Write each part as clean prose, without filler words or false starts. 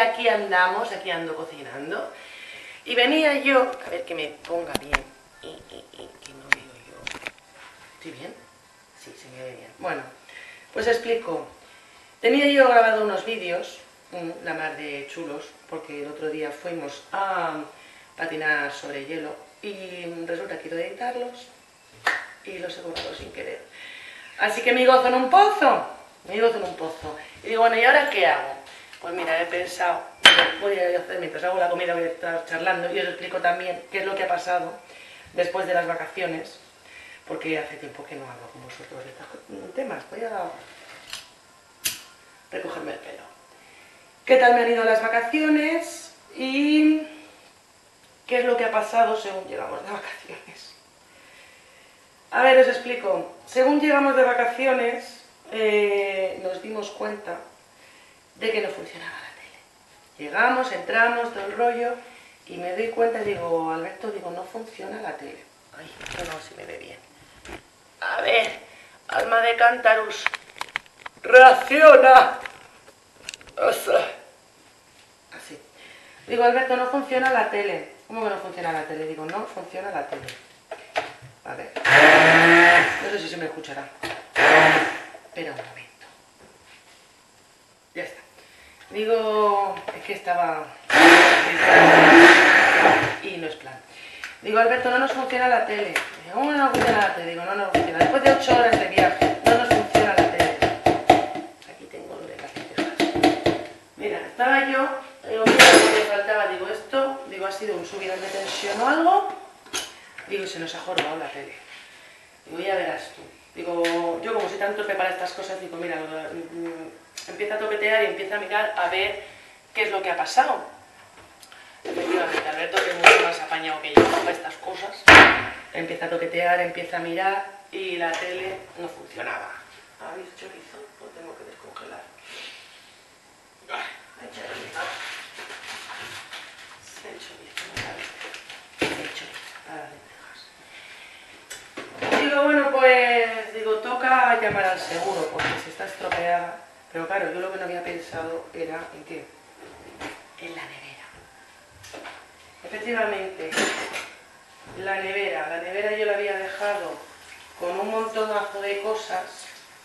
aquí andamos, aquí ando cocinando. Y venía yo, a ver que me ponga bien, que no veo yo. ¿Estoy bien? Sí, se me ve bien. Bueno, pues explico. Tenía yo grabado unos vídeos, la mar de chulos, porque el otro día fuimos a patinar sobre hielo y resulta que quiero editarlos y los he borrado sin querer. Así que me gozo en un pozo, Y digo, bueno, ¿y ahora qué hago? Pues mira, he pensado, voy a hacer, mientras hago la comida voy a estar charlando y os explico también qué es lo que ha pasado después de las vacaciones, porque hace tiempo que no hablo con vosotros de estos temas. Voy a recogerme el pelo. ¿Qué tal me han ido las vacaciones? Y qué es lo que ha pasado según llegamos de vacaciones. A ver, os explico. Según llegamos de vacaciones, nos dimos cuenta de que no funcionaba la tele. Llegamos, entramos, todo el rollo, y me doy cuenta y digo, Alberto, digo, no funciona la tele. Ay, esto no se me ve bien. A ver, alma de cántaros, reacciona. Así. Digo, Alberto, no funciona la tele. ¿Cómo que no funciona la tele? Digo, no funciona la tele. A ver. No sé si se me escuchará. Espera un momento. Ya está. Digo, es que estaba... Y no es plan. Digo, Alberto, no nos funciona la tele. Digo, ¿cómo no nos funciona la tele? Digo, no nos funciona. Después de 8 horas de viaje, no nos funciona la tele. Aquí tengo lo de las lentejas. Mira, estaba yo, digo, mira lo que me faltaba. Digo, esto, digo, ha sido un subidón de tensión o algo. Digo, se nos ha jorobado la tele. Digo, ya verás tú. Digo, yo como soy tan torpe para estas cosas, digo, mira, empieza a toquetear y empieza a mirar a ver qué es lo que ha pasado. Efectivamente, Alberto, que es mucho más apañado que yo para estas cosas, empieza a toquetear, empieza a mirar y la tele no funcionaba. ¿Habéis chorizo? Lo tengo que descongelar. Hay chorizo. Hay chorizo, no sabe. Hay chorizo para las lentejas. Digo, bueno, pues, digo, toca llamar al seguro porque si está estropeada. Pero claro, yo lo que no había pensado era en qué, en la nevera. Efectivamente, la nevera yo la había dejado con un montonazo de cosas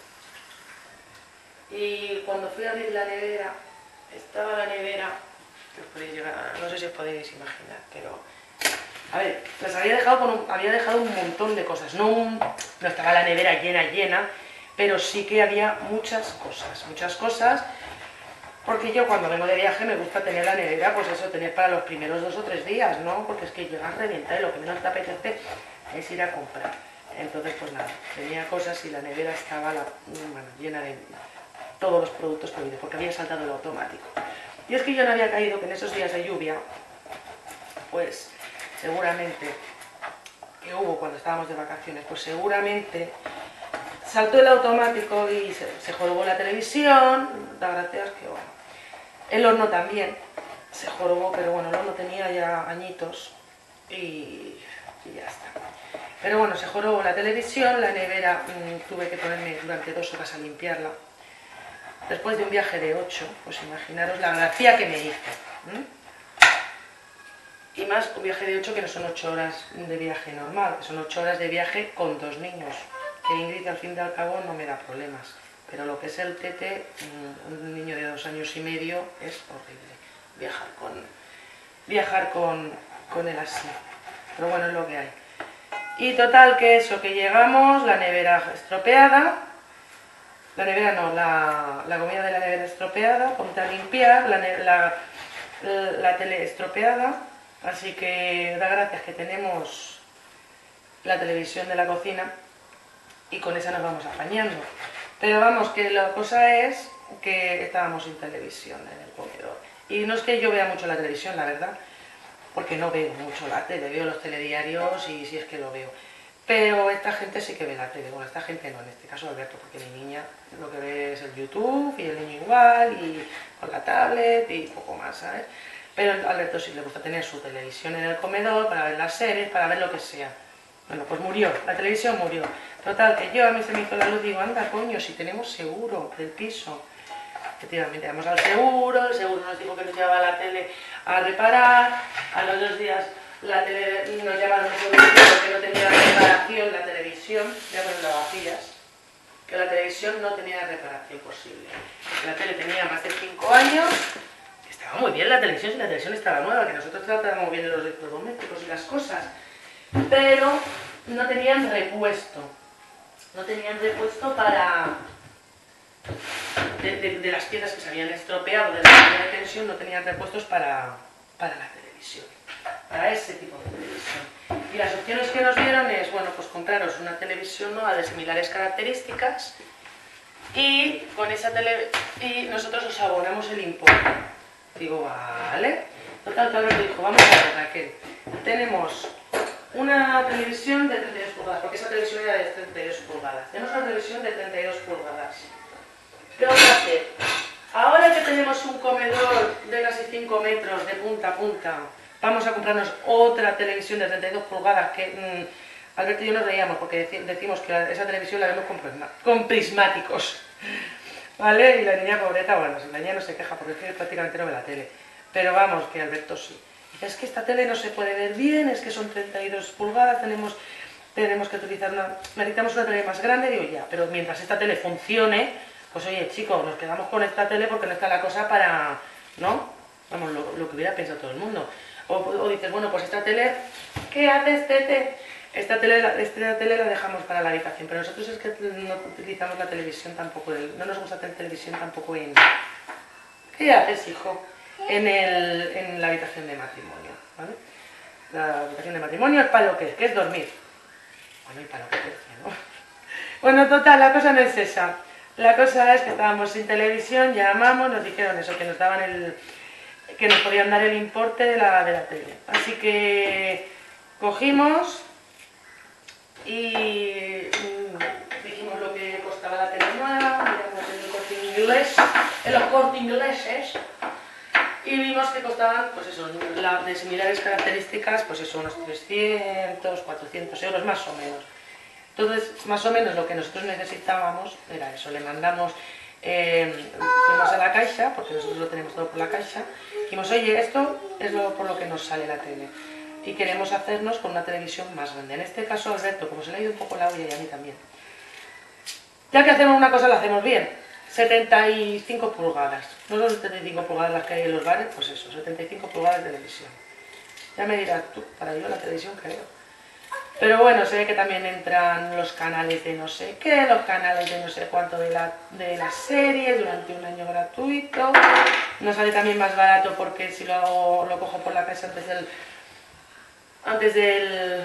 y cuando fui a abrir la nevera, estaba la nevera, que os podéis llegar, no sé si os podéis imaginar, pero a ver, las había dejado un montón de cosas, no estaba la nevera llena, pero sí que había muchas cosas, porque yo cuando vengo de viaje me gusta tener la nevera, pues eso, tener para los primeros 2 o 3 días, ¿no? Porque es que llegas a reventar y lo que menos te apetece es ir a comprar. Entonces, pues nada, tenía cosas y la nevera estaba llena de todos los productos prohibidos, porque había saltado el automático. Y es que yo no había caído que en esos días de lluvia, pues seguramente que hubo cuando estábamos de vacaciones, pues seguramente saltó el automático y se jorobó la televisión, da gracias que bueno. El horno también se jorobó, pero bueno, el horno tenía ya añitos y ya está. Pero bueno, se jorobó la televisión, la nevera tuve que ponerme durante 2 horas a limpiarla. Después de un viaje de 8, pues imaginaros la gracia que me hizo. Y más un viaje de 8 que no son 8 horas de viaje normal, que son 8 horas de viaje con 2 niños. Que Ingrid al fin y al cabo no me da problemas. Pero lo que es el tete, un niño de 2 años y medio, es horrible. Viajar con él así. Pero bueno, es lo que hay. Y total que eso, que llegamos, la nevera estropeada. La nevera no, la comida de la nevera estropeada. Ponte a limpiar, la tele estropeada. Así que da gracias que tenemos la televisión de la cocina y con esa nos vamos apañando. Pero vamos, que la cosa es que estábamos sin televisión en el comedor. Y no es que yo vea mucho la televisión, la verdad, porque no veo mucho la tele, veo los telediarios y si es que lo veo. Pero esta gente sí que ve la tele, bueno, esta gente no, en este caso Alberto, porque mi niña lo que ve es el YouTube y el niño igual, y con la tablet y poco más, ¿sabes? Pero a Alberto sí le gusta tener su televisión en el comedor para ver las series, para ver lo que sea. Bueno, pues murió, la televisión murió. Total, que a mí se me hizo la luz, digo, anda coño, si tenemos seguro del piso. Efectivamente, vamos al seguro, el seguro nos dijo que nos llevaba la tele a reparar, a los 2 días la tele nos llamaron al seguro porque no tenía reparación la televisión, ya con lavavajillas, que la televisión no tenía reparación posible. La tele tenía más de 5 años, estaba muy bien la televisión, si la televisión estaba nueva, que nosotros tratábamos bien los electrodomésticos y las cosas, pero no tenían repuesto. No tenían repuesto para... De las piezas que se habían estropeado de la línea de tensión, no tenían repuestos para la televisión, para ese tipo de televisión. Y las opciones que nos dieron es, bueno, pues compraros una televisión nueva de similares características y con esa y nosotros os abonamos el importe. Digo, vale. Total, que Alberto dijo, vamos a ver, Raquel, tenemos una televisión de 32 pulgadas, porque esa televisión era de 32 pulgadas. Tenemos una televisión de 32 pulgadas. ¿Qué vamos a hacer? Ahora que tenemos un comedor de casi 5 metros de punta a punta, vamos a comprarnos otra televisión de 32 pulgadas que Alberto y yo nos reíamos porque decimos que esa televisión la vemos con prismáticos, ¿vale? Y la niña pobreta, bueno, la niña no se queja porque prácticamente no ve la tele, pero vamos, que Alberto sí. Dice, es que esta tele no se puede ver bien, es que son 32 pulgadas, tenemos que utilizar necesitamos una tele más grande. Digo, ya, pero mientras esta tele funcione, pues oye, chicos, nos quedamos con esta tele porque no está la cosa para, ¿no? Vamos, lo que hubiera pensado todo el mundo. O dices, bueno, pues esta tele, ¿qué haces, Tete? Esta tele la dejamos para la habitación, pero nosotros es que no utilizamos la televisión tampoco, no nos gusta tener televisión tampoco en... ¿Qué haces, hijo? En la habitación de matrimonio, ¿vale? La habitación de matrimonio es para lo que es dormir. Bueno, y para lo que es, ¿no? Bueno, total, la cosa no es esa. La cosa es que estábamos sin televisión, llamamos, nos dijeron eso, que nos daban que nos podían dar el importe de la tele. Así que cogimos y dijimos lo que costaba la tele nueva, miramos en el Corte Inglés, en los Corte Ingleses, y vimos que costaban, pues eso, de similares características, pues eso, unos 300, 400 euros más o menos. Entonces, más o menos lo que nosotros necesitábamos era eso, le mandamos, fuimos a la Caixa, porque nosotros lo tenemos todo por la Caixa, dijimos, oye, esto es por lo que nos sale la tele, y queremos hacernos con una televisión más grande. En este caso, Alberto, como se le ha ido un poco la olla y a mí también, ya que hacemos una cosa, la hacemos bien, 75 pulgadas, no son 75 pulgadas las que hay en los bares, pues eso, 75 pulgadas de televisión. Ya me dirás tú, para yo la televisión creo. Pero bueno, se ve que también entran los canales de no sé qué, los canales de no sé cuánto de las series durante un año gratuito. Nos sale también más barato porque si lo cojo por la casa antes del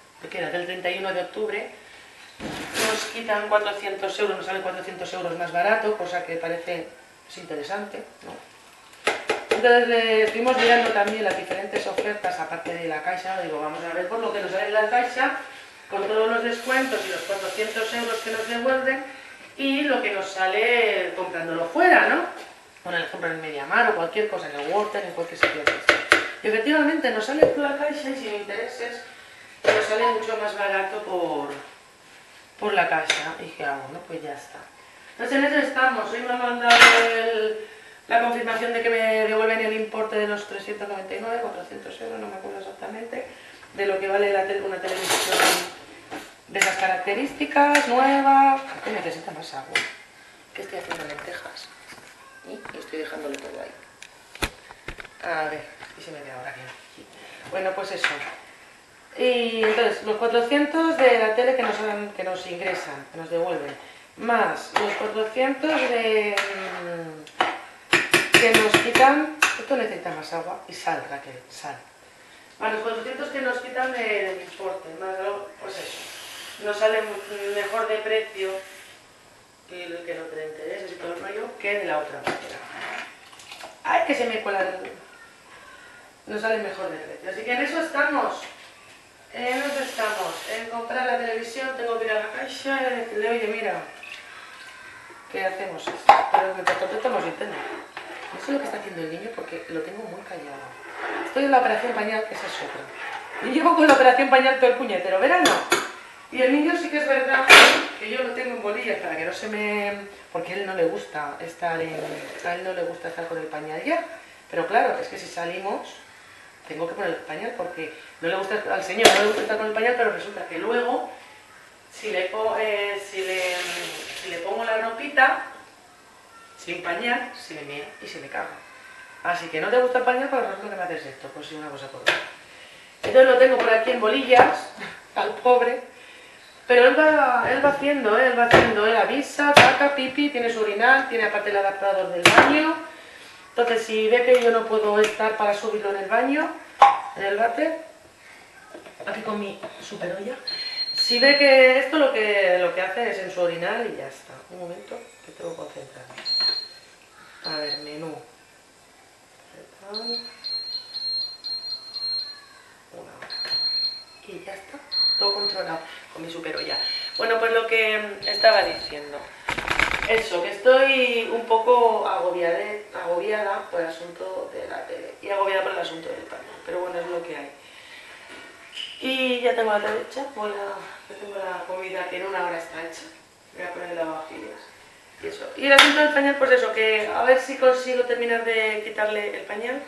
31 de octubre, nos quitan 400 euros, nos salen 400 euros más barato, cosa que parece interesante, ¿no? Entonces estuvimos mirando también las diferentes ofertas aparte de la Caixa, digo, vamos a ver por lo que nos sale en la Caixa, con todos los descuentos y los 400 euros que nos devuelven, y lo que nos sale comprándolo fuera, ¿no? Por ejemplo en el MediaMarkt o cualquier cosa, en el Worten, en cualquier sitio de esto. Y efectivamente nos sale por la Caixa y sin intereses, nos sale mucho más barato por la Caixa. Y dije, bueno, pues ya está. Entonces en eso estamos, hoy me han mandado la confirmación de que me devuelven el importe de los 399, 400 euros, no me acuerdo exactamente, de lo que vale una televisión de esas características, nueva, que necesita más agua. ¿Qué estoy haciendo? Lentejas. Y estoy dejándolo todo ahí. A ver, y se me ve ahora bien. Bueno, pues eso. Y entonces, los 400 de la tele que nos ingresan, que nos devuelven, más los 400 que nos quitan, esto necesita más agua y sal, Raquel, sal. Más los 400 que nos quitan del importe, más pues eso, nos sale mejor de precio que el que no te interesa y todo el rollo que de la otra manera. ¡Ay, que se me cuela! Nos sale mejor de precio. Así que en eso estamos. En comprar la televisión, tengo que ir a la Caixa y decirle, oye, mira, ¿qué hacemos? Pero mientras tanto estamos intentando. No sé lo que está haciendo el niño porque lo tengo muy callado. Estoy en la operación pañal, que esa es otra. Y llevo con la operación pañal todo el puñetero verano. Y el niño sí que es verdad que yo lo tengo en bolillas para que no se me... porque a él no le gusta estar con el pañal ya. Pero claro, es que si salimos, tengo que poner el pañal porque no le gusta, al señor no le gusta estar con el pañal, pero resulta que luego, si le pongo la ropita, sin pañal, se me mea y se me caga. Así que no te gusta el pañal, pues resulta que me haces esto, pues sí, una cosa por otra. Entonces lo tengo por aquí en bolillas, al pobre, pero él va haciendo, él avisa, caca, pipi, tiene su urinal, tiene aparte el adaptador del baño. Entonces si ve que yo no puedo estar para subirlo en el baño, en el váter, aquí con mi super olla, si ve que esto lo que hace es en su orinal y ya está. Un momento, que tengo que concentrarme. A ver, menú. Una hora. Y ya está, todo controlado con mi super olla. Bueno, pues lo que estaba diciendo. Eso, que estoy un poco agobiada por el asunto de la tele y agobiada por el asunto del pañal, pero bueno, es lo que hay. Y ya tengo la tele hecha, ya tengo la comida que en una hora está hecha. Voy a poner el lavavajillas y eso. Y el asunto del pañal, pues eso, que a ver si consigo terminar de quitarle el pañal,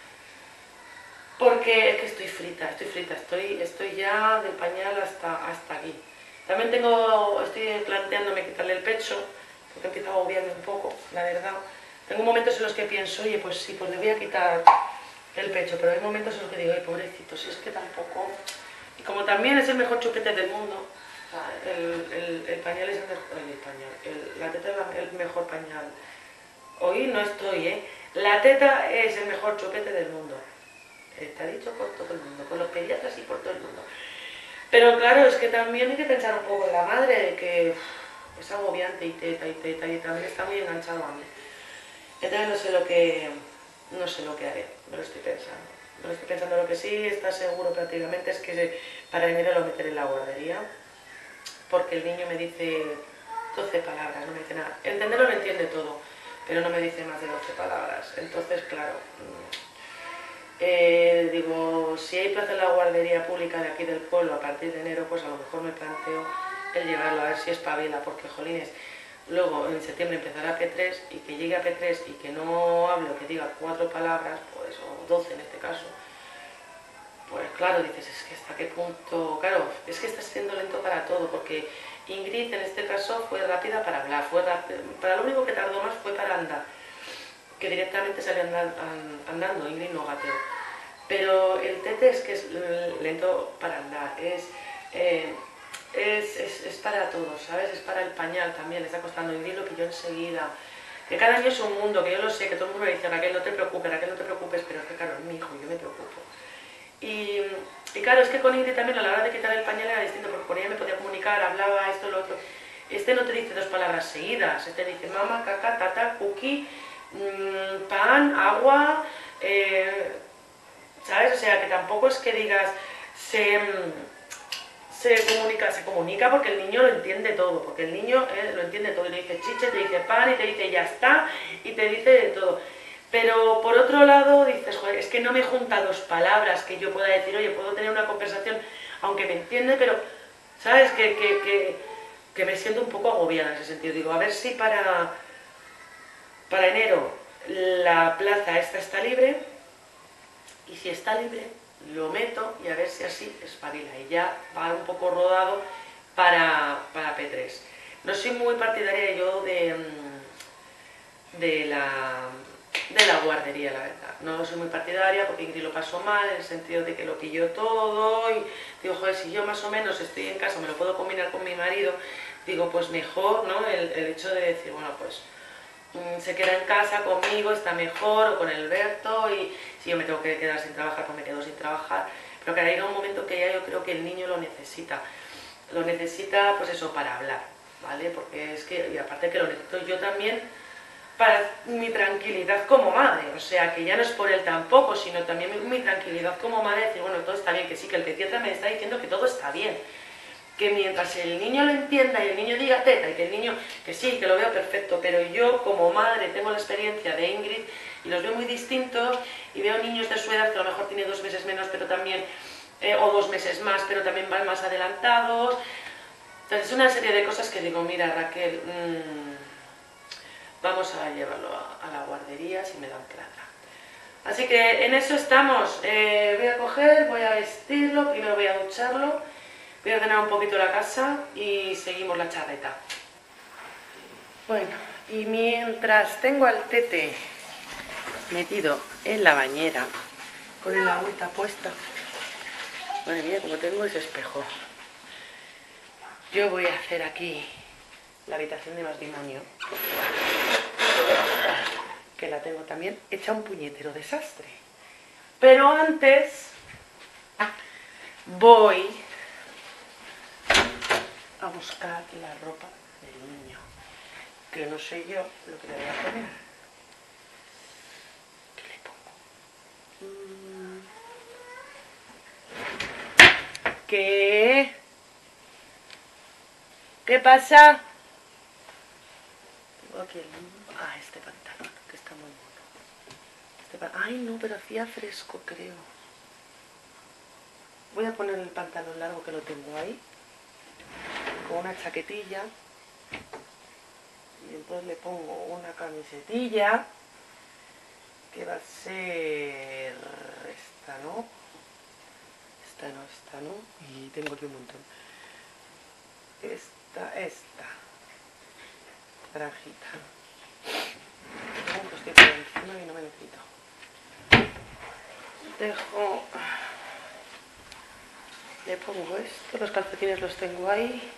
porque es que estoy frita, estoy ya del pañal hasta aquí. También estoy planteándome quitarle el pecho, porque empieza a agobiarme un poco, la verdad. Tengo momentos en los que pienso, oye, pues sí, pues le voy a quitar el pecho, pero hay momentos en los que digo, ay, pobrecito, si es que tampoco... Y como también es el mejor chupete del mundo, el pañal es la teta es el mejor pañal. Hoy no estoy, ¿eh? La teta es el mejor chupete del mundo. Está dicho por todo el mundo, por los pediatras y por todo el mundo. Pero claro, es que también hay que pensar un poco en la madre, de que es agobiante y teta, y también está muy enganchado a mí. Entonces no sé lo que haré, me lo estoy pensando. Me lo estoy pensando. Lo que sí está seguro prácticamente es que para enero lo meteré en la guardería, porque el niño me dice 12 palabras, no me dice nada. Entenderlo lo entiende todo, pero no me dice más de 12 palabras. Entonces, claro, digo, si hay plaza en la guardería pública de aquí del pueblo a partir de enero, pues a lo mejor me planteo el llevarlo a ver si espabila, porque jolines, luego en septiembre empezará P3 y que llegue a P3 y que no hable o que diga 4 palabras, pues, o 12 en este caso, pues claro, dices, es que hasta qué punto, claro, es que está siendo lento para todo, porque Ingrid en este caso fue rápida para hablar, para lo único que tardó más fue para andar, que directamente salió andando, Ingrid no gateó. Pero el tete es que es lento para andar, es para todos, ¿sabes? Es para el pañal también, le está costando. Ingrid lo pilló enseguida. Que cada año es un mundo, que yo lo sé, que todo el mundo me dice, Raquel, no te preocupes, pero es que claro, es mi hijo, yo me preocupo. Y claro, es que con Ingrid también a la hora de quitar el pañal era distinto, porque con ella me podía comunicar, hablaba esto, lo otro. Este no te dice 2 palabras seguidas, este dice mamá, caca, tata, cookie, pan, agua, ¿sabes? O sea, que tampoco es que digas, se comunica porque el niño lo entiende todo, porque el niño lo entiende todo, y te dice chiche, te dice pan, y te dice ya está, y te dice de todo. Pero por otro lado dices, joder, es que no me junta 2 palabras que yo pueda decir, oye, puedo tener una conversación, aunque me entiende, pero, ¿sabes? Que me siento un poco agobiada en ese sentido. Digo, a ver si para enero la plaza esta está libre, y si está libre, lo meto y a ver si así espabila. Y ya va un poco rodado para P3. No soy muy partidaria yo de la guardería, la verdad. No soy muy partidaria porque Ingrid lo pasó mal, en el sentido de que lo pilló todo y digo, joder, si yo más o menos estoy en casa, me lo puedo combinar con mi marido, digo, pues mejor, ¿no? El hecho de decir, bueno, pues se queda en casa conmigo, está mejor, o con el Berto, y si yo me tengo que quedar sin trabajar, pues me quedo sin trabajar, pero que llega un momento que ya yo creo que el niño lo necesita, pues eso, para hablar, ¿vale? Porque es que, y aparte que lo necesito yo también para mi tranquilidad como madre, o sea, que ya no es por él tampoco, sino también mi tranquilidad como madre, decir, bueno, todo está bien, que sí, que el pediatra me está diciendo que todo está bien, que mientras el niño lo entienda y el niño diga teta y que el niño, que sí, que lo veo perfecto, pero yo como madre tengo la experiencia de Ingrid y los veo muy distintos y veo niños de su edad que a lo mejor tiene 2 meses menos, pero también, o 2 meses más, pero también van más adelantados. Entonces es una serie de cosas que digo, mira Raquel, vamos a llevarlo a la guardería si me dan plata. Así que en eso estamos. Voy a coger, voy a vestirlo, primero voy a ducharlo, voy a ordenar un poquito la casa y seguimos la charreta. Bueno, y mientras tengo al Tete metido en la bañera con el agüita puesta, madre mía, como tengo ese espejo, yo voy a hacer aquí la habitación de matrimonio, que la tengo también hecha un puñetero desastre. Pero antes voy a buscar la ropa del niño, que no sé yo lo que le voy a poner. ¿Qué le pongo? ¿Qué? ¿Qué pasa? Tengo aquí este pantalón, que está muy mono. Ay, no, pero hacía fresco, creo. Voy a poner el pantalón largo que lo tengo ahí, con una chaquetilla. Y entonces le pongo una camisetilla, que va a ser esta, ¿no? Esta no. Y tengo aquí un montón. Esta. Franjita. Estoy por encima y no me lo quito. Le pongo esto, los calcetines los tengo ahí.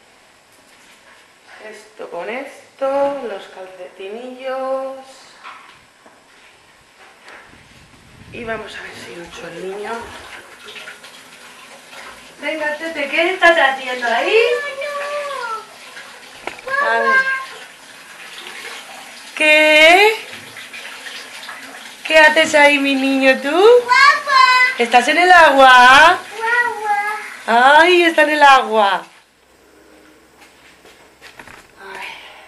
Esto con esto, los calcetinillos. Y vamos a ver si lucho el niño. Venga, Tete, ¿qué estás haciendo ahí? A ver. ¿Qué? ¿Qué haces ahí, mi niño, tú? ¿Estás en el agua? ¡Ay, está en el agua! Ay.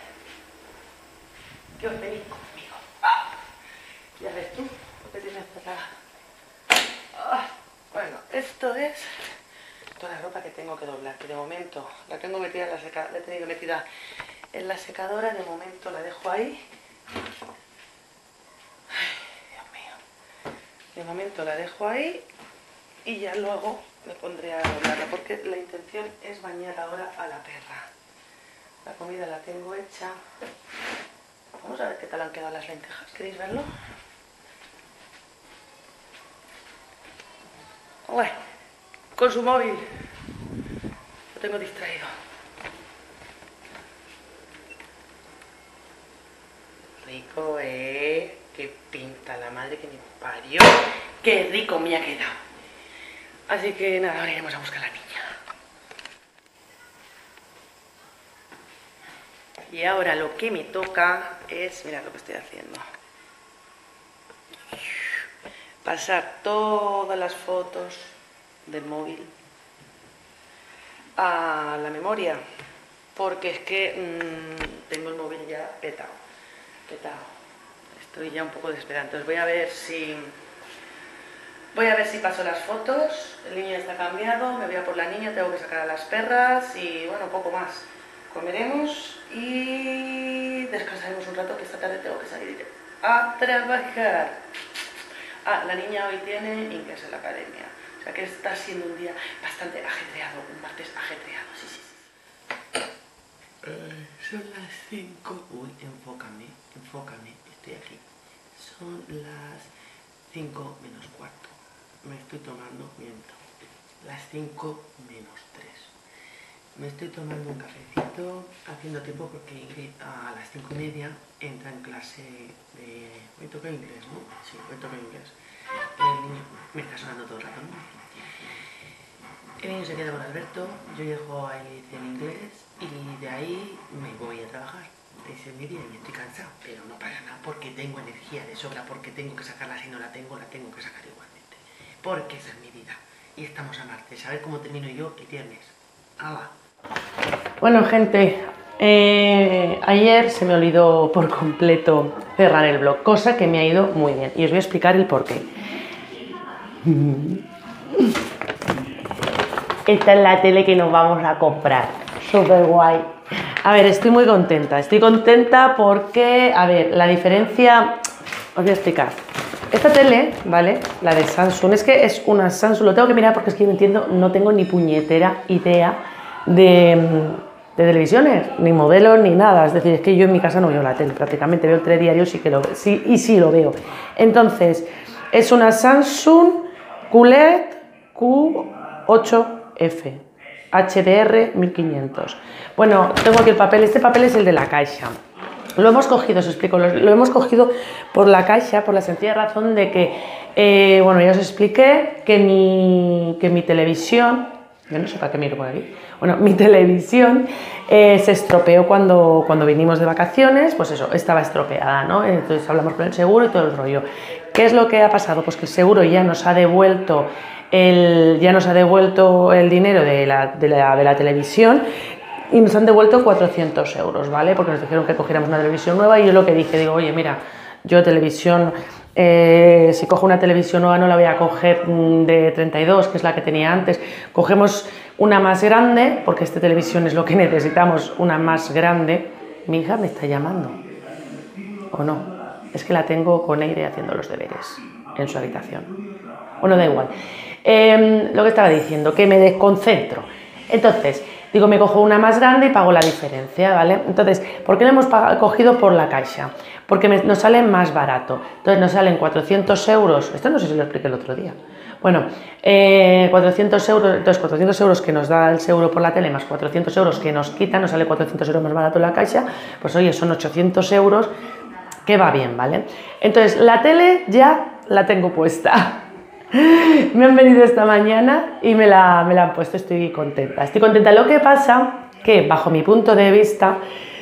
¿Qué os venís conmigo? Ya ves tú lo que tienes para... Bueno, esto es toda la ropa que tengo que doblar, que de momento la tengo metida en la secadora, la he tenido metida en la secadora, de momento la dejo ahí. Ay, Dios mío. De momento la dejo ahí y ya luego me pondré a doblarla, porque la intención es bañar ahora a la perra. La comida la tengo hecha. Vamos a ver qué tal han quedado las lentejas. ¿Queréis verlo? Bueno, con su móvil. Lo tengo distraído. Rico, qué pinta, la madre que me parió. Qué rico me ha quedado. Así que nada, ahora iremos a buscar a la niña. Y ahora lo que me toca es, mirad lo que estoy haciendo. Pasar todas las fotos del móvil a la memoria, porque es que tengo el móvil ya petado. Estoy ya un poco desesperada, entonces voy a ver si paso las fotos. El niño ya está cambiado, me voy a por la niña, tengo que sacar a las perras y bueno, poco más. Comeremos y descansaremos un rato, que esta tarde tengo que salir a trabajar. La niña hoy tiene inglés en la academia, o sea que está siendo un día bastante ajetreado, un martes ajetreado, sí. Son las 5, enfócame, estoy aquí. Son las 5 menos cuarto. Me estoy tomando, las 5 menos 3. Me estoy tomando un cafecito, haciendo tiempo porque Ingrid a las 5:30 entra en clase de... Hoy toca inglés, ¿no? Sí, hoy toca inglés. El niño me está sonando todo el rato, ¿no? El niño se queda con Alberto, yo llego a Ingrid en inglés y de ahí me voy a trabajar. Ese es mi día y estoy cansado, pero no pasa nada porque tengo energía de sobra, porque tengo que sacarla, si no la tengo que sacar igualmente. Porque esa es mi vida. Y estamos a martes, a ver cómo termino yo el viernes. ¡Hala! Bueno, gente, ayer se me olvidó por completo cerrar el blog, cosa que me ha ido muy bien. Y os voy a explicar el porqué. Esta es la tele que nos vamos a comprar. Súper guay. A ver, estoy muy contenta. Estoy contenta porque, a ver, la diferencia... Os voy a explicar. Esta tele, ¿vale? La de Samsung, es que es una Samsung, lo tengo que mirar porque es que no entiendo, no tengo ni puñetera idea de televisiones, ni modelos, ni nada. Es decir, es que yo en mi casa no veo la tele, prácticamente veo el telediario, sí que lo veo, sí lo veo. Entonces, es una Samsung QLED Q8F. HDR 1500. Bueno, tengo aquí el papel, este papel es el de la Caixa. Lo hemos cogido, os explico, lo hemos cogido por la Caixa, por la sencilla razón de que, bueno, ya os expliqué que mi televisión, yo no sé para qué miro por aquí, bueno, mi televisión se estropeó cuando vinimos de vacaciones, pues eso, estaba estropeada, ¿no? Entonces hablamos con el seguro y todo el rollo. ¿Qué es lo que ha pasado? Pues que el seguro ya nos ha devuelto el dinero de la televisión y nos han devuelto 400 euros, ¿vale? Porque nos dijeron que cogiéramos una televisión nueva y yo lo que dije, digo, oye, mira, yo televisión, si cojo una televisión nueva no la voy a coger de 32, que es la que tenía antes, cogemos una más grande, porque esta televisión es lo que necesitamos, una más grande. Mi hija me está llamando, ¿o no? Es que la tengo con aire haciendo los deberes en su habitación. Bueno, da igual. Lo que estaba diciendo, que me desconcentro. Entonces, digo, me cojo una más grande y pago la diferencia, ¿vale? Entonces, ¿por qué lo hemos cogido por la Caixa? Porque nos sale más barato. Entonces, nos salen 400 euros. Esto no sé si lo expliqué el otro día. Bueno, 400 euros, entonces 400 euros que nos da el seguro por la tele, más 400 euros que nos quitan, nos sale 400 euros más barato en la Caixa, pues oye, son 800 euros, que va bien, ¿vale? Entonces, la tele ya la tengo puesta. Me han venido esta mañana y me la han puesto, estoy contenta. Estoy contenta. Lo que pasa que, bajo mi punto de vista,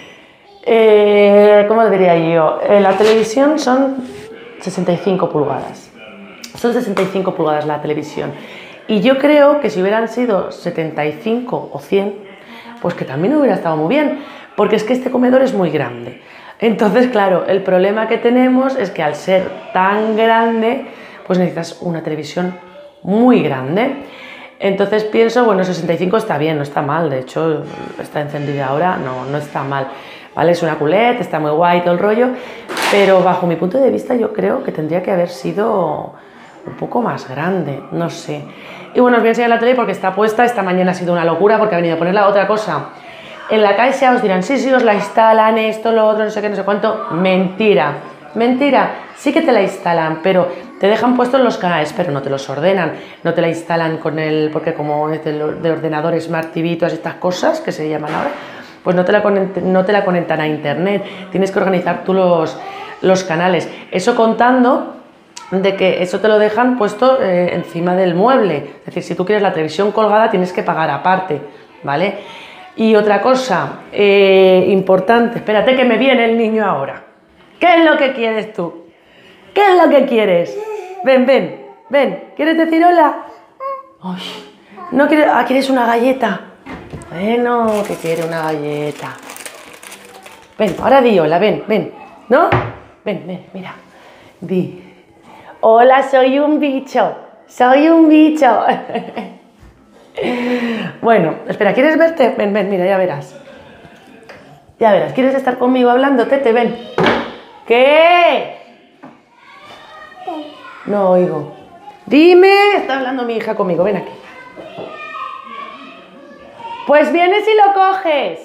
¿cómo lo diría yo? La televisión son 65 pulgadas. Son 65 pulgadas la televisión. Y yo creo que si hubieran sido 75 o 100, pues que también hubiera estado muy bien, porque es que este comedor es muy grande. Entonces, claro, el problema que tenemos es que al ser tan grande, pues necesitas una televisión muy grande. Entonces pienso, bueno, 65 está bien, no está mal, de hecho está encendida ahora, no está mal, ¿vale? Es una QLED, está muy guay todo el rollo, pero bajo mi punto de vista yo creo que tendría que haber sido un poco más grande, no sé. Y bueno, os voy a enseñar la tele porque está puesta, esta mañana ha sido una locura porque ha venido a ponerla. Otra cosa, en la Caixa os dirán, sí, os la instalan, esto, lo otro, no sé qué, no sé cuánto. Mentira, mentira, sí que te la instalan, pero te dejan puestos los canales, pero no te los ordenan, no te la instalan porque como es de ordenador Smart TV, todas estas cosas que se llaman ahora, pues no te la conectan a internet, tienes que organizar tú los canales. Eso contando de que eso te lo dejan puesto encima del mueble, es decir, si tú quieres la televisión colgada tienes que pagar aparte, ¿vale? Y otra cosa importante, espérate que me viene el niño ahora. ¿Qué es lo que quieres tú? ¿Qué es lo que quieres? Ven, ven, ven. ¿Quieres decir hola? Ay, ¿no quieres? Ah, ¿quieres una galleta? Bueno, que quiere una galleta. Ven, ahora di hola, ven, ven. ¿No? Ven, ven, mira. Di. Hola, soy un bicho. Soy un bicho. Bueno, espera, ¿quieres verte? Ven, ven, mira, ya verás. Ya verás, ¿quieres estar conmigo hablando, Tete? Ven. ¿Qué? No oigo. Dime, está hablando mi hija conmigo, ven aquí. Pues vienes y lo coges.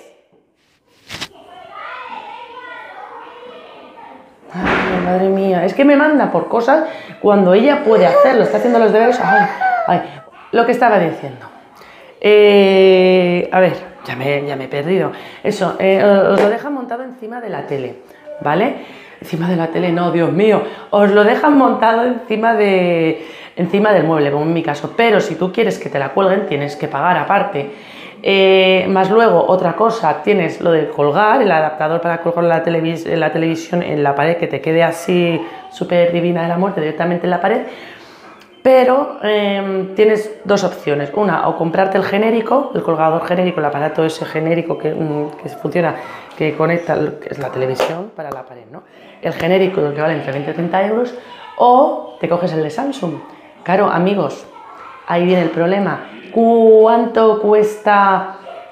Ay, madre mía, es que me manda por cosas cuando ella puede hacerlo, está haciendo los deberes. Ay, ay, lo que estaba diciendo. A ver, ya me he perdido. Eso, os lo dejan montado encima de la tele, ¿vale? Encima de la tele, no, Dios mío. Os lo dejan montado encima del mueble, como en mi caso. Pero si tú quieres que te la cuelguen, tienes que pagar aparte. Más luego, otra cosa, tienes lo de colgar, el adaptador para colgar la televisión en la pared, que te quede así súper divina de la muerte directamente en la pared. Pero tienes dos opciones. Una, o comprarte el genérico, el colgador genérico, el aparato ese genérico que funciona, que conecta, que es la televisión para la pared, ¿no? El genérico, que vale entre 20 y 30 euros, o te coges el de Samsung. Claro, amigos, ahí viene el problema. ¿Cuánto cuesta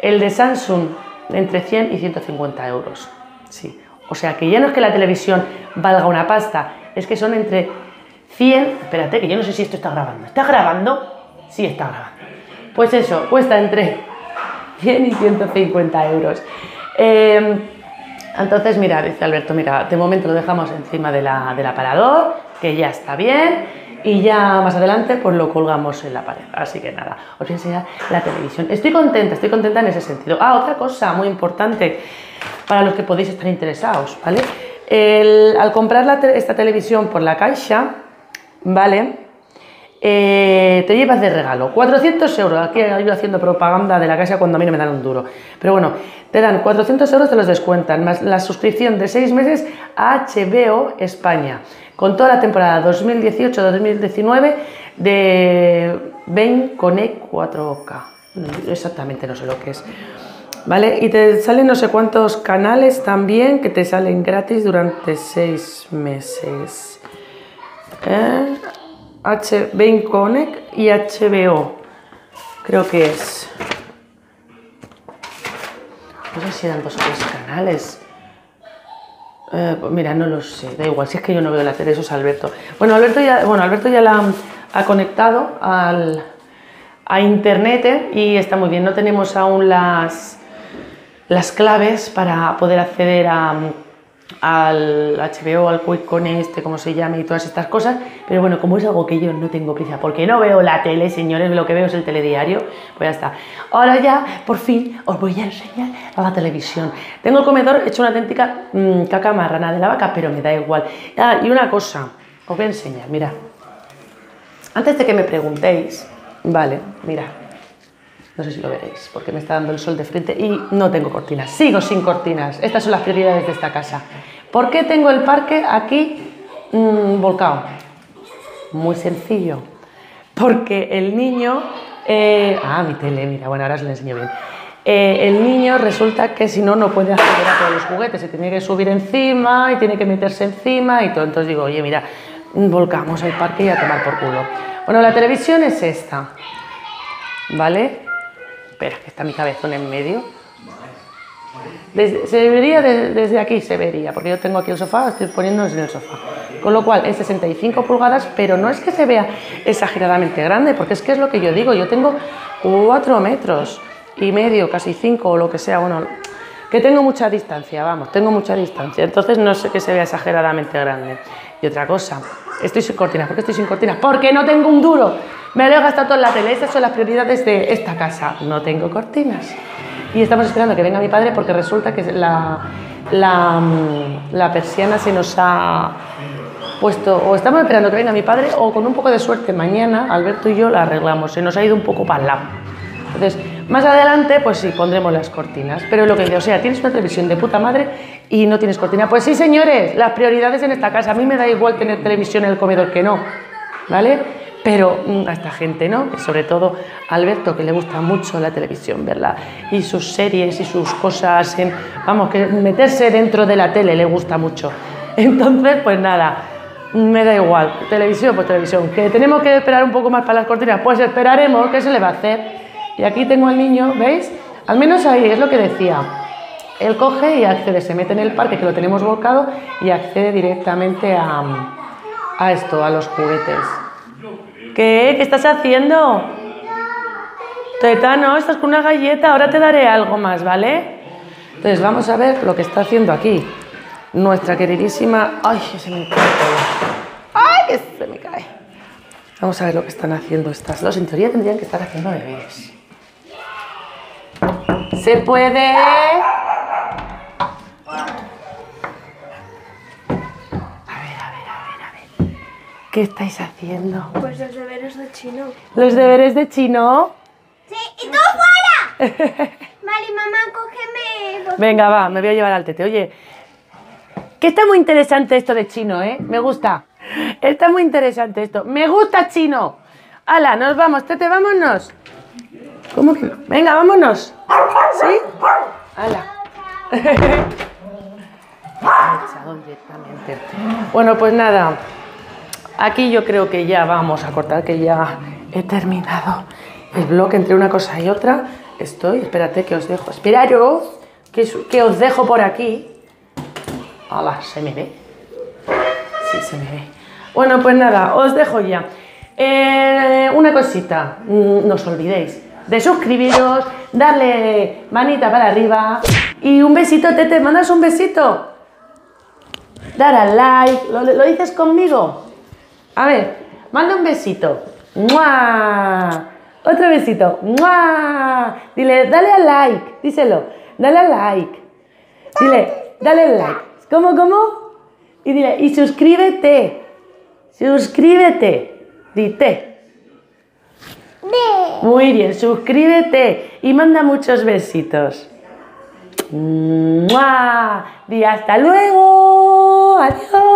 El de Samsung entre 100 y 150 euros. Sí. O sea que ya no es que la televisión valga una pasta, es que son entre 100... Espérate, que yo no sé si esto está grabando. ¿Está grabando? Sí, está grabando. Pues eso, cuesta entre 100 y 150 euros. Entonces, mira, dice Alberto, mira, de momento lo dejamos encima del aparador, que ya está bien, y ya más adelante pues lo colgamos en la pared. Así que nada, os voy a enseñar la televisión. Estoy contenta en ese sentido. Ah, otra cosa muy importante para los que podéis estar interesados, ¿vale? Al comprar esta televisión por la Caixa, ¿vale? Te llevas de regalo 400 euros, aquí yo haciendo propaganda de la Caixa cuando a mí no me dan un duro, pero bueno, te dan 400 euros, te los descuentan, más la suscripción de 6 meses a HBO España, con toda la temporada 2018-2019 de Bein Connect 4K, exactamente no sé lo que es, ¿vale? Y te salen no sé cuántos canales también que te salen gratis durante 6 meses. Bein Connect y HBO, creo que es. No sé si eran 2 o 3 canales. Pues mira, no lo sé, da igual, si es que yo no veo la tele, eso es Alberto. Bueno, Alberto ya la ha conectado a internet, y está muy bien. No tenemos aún las claves para poder acceder al HBO, al Quick Connect, como se llame, y todas estas cosas, pero bueno, como es algo que yo no tengo prisa, porque no veo la tele, señores, lo que veo es el telediario, pues ya está. Ahora ya, por fin, os voy a enseñar a la televisión. Tengo el comedor hecho una auténtica caca marrana de la vaca, pero me da igual. Ah, y una cosa, os voy a enseñar, mirad. Antes de que me preguntéis, vale, mirad. No sé si lo veréis, porque me está dando el sol de frente y no tengo cortinas. Sigo sin cortinas. Estas son las prioridades de esta casa. ¿Por qué tengo el parque aquí volcado? Muy sencillo. Porque el niño... mi tele, mira, bueno, ahora os lo enseño bien. El niño resulta que si no, no puede acceder a todos los juguetes. Se tiene que subir encima y tiene que meterse encima y todo. Entonces digo, oye, mira, volcamos el parque y a tomar por culo. Bueno, la televisión es esta, ¿vale? Espera, que está mi cabezón en medio. Se vería desde aquí, se vería, porque yo tengo aquí el sofá, estoy poniéndonos en el sofá. Con lo cual es 65 pulgadas, pero no es que se vea exageradamente grande, porque es que es lo que yo digo, yo tengo 4 metros y medio, casi 5 o lo que sea, bueno, que tengo mucha distancia, vamos, tengo mucha distancia, entonces no sé que se vea exageradamente grande. Y otra cosa, estoy sin cortinas. ¿Por qué estoy sin cortinas? Porque no tengo un duro. Me lo he gastado todo en la tele. Esas son las prioridades de esta casa. No tengo cortinas. Y estamos esperando que venga mi padre porque resulta que la persiana se nos ha puesto... O estamos esperando que venga mi padre o con un poco de suerte mañana Alberto y yo la arreglamos. Se nos ha ido un poco para el lado. Entonces, más adelante, pues sí, pondremos las cortinas. Pero lo que digo, o sea, tienes una televisión de puta madre y no tienes cortina. Pues sí, señores, las prioridades en esta casa. A mí me da igual tener televisión en el comedor que no, ¿vale? Pero a esta gente no, y sobre todo a Alberto, que le gusta mucho la televisión, verla, y sus series y sus cosas, vamos, que meterse dentro de la tele le gusta mucho. Entonces, pues nada, me da igual, televisión, pues televisión. ¿Que tenemos que esperar un poco más para las cortinas? Pues esperaremos, ¿qué se le va a hacer? Y aquí tengo al niño, ¿veis? Al menos ahí, es lo que decía. Él coge y accede, se mete en el parque, que lo tenemos volcado, y accede directamente a esto, a los juguetes. ¿Qué? ¿Qué estás haciendo? Teta, estás con una galleta, ahora te daré algo más, ¿vale? Entonces vamos a ver lo que está haciendo aquí nuestra queridísima... ¡Ay, que se me cae todo! ¡Ay, que se me cae! Vamos a ver lo que están haciendo estas dos. En teoría tendrían que estar haciendo deberes. ¿Se puede? A ver. ¿Qué estáis haciendo? Pues los deberes de chino. ¿Los deberes de chino? Sí, y tú fuera. Vale, mamá, cógeme. Venga, va, me voy a llevar al tete. Oye, que está muy interesante esto de chino, ¿eh? Me gusta. Está muy interesante esto. Me gusta chino. ¡Hala, nos vamos, tete, vámonos! ¿Cómo que no? Venga, vámonos. ¿Sí? ¡Hala! Directamente. Bueno, pues nada. Aquí yo creo que ya vamos a cortar, que ya he terminado el vlog entre una cosa y otra. Espérate que os dejo. Esperaros, que os dejo por aquí. Hola, ¿se me ve? Sí, se me ve. Bueno, pues nada, os dejo ya. Una cosita, no os olvidéis de suscribiros, darle manita para arriba y un besito, Tete, ¿mandas un besito? Dar al like, ¿lo dices conmigo? A ver, manda un besito. ¡Mua! Otro besito. ¡Mua! Dile, dale al like, díselo, dale al like. Dile, dale al like. ¿Cómo? Y dile, y suscríbete. Suscríbete. Dite. Muy bien, suscríbete y manda muchos besitos. ¡Mua! Di hasta luego. Adiós.